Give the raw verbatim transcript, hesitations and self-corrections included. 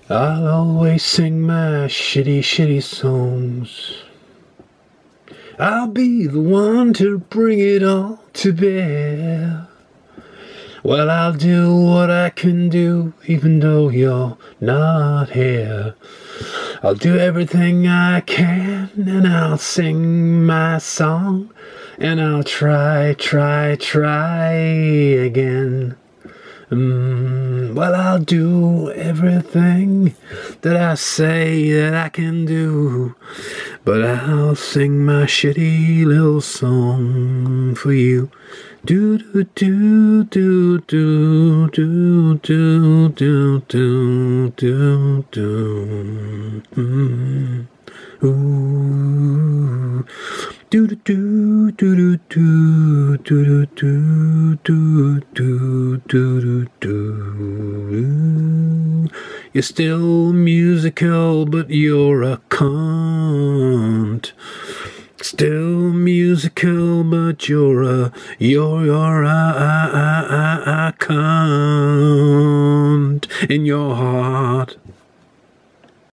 I'll always sing my shitty, shitty songs. I'll be the one to bring it all to bear. Well, I'll do what I can do, even though you're not here. I'll do everything I can, and I'll sing my song, and I'll try, try, try again. Mm, well, I'll do everything that I say that I can do, but I'll sing my shitty little song for you. Do do do do do do do do do do do. Mm. Ooh. Do do do do do do do do do do do do. You're still musical, but you're a cunt. Still musical, but you're a you're you're a, a, a, a, a cunt in your heart.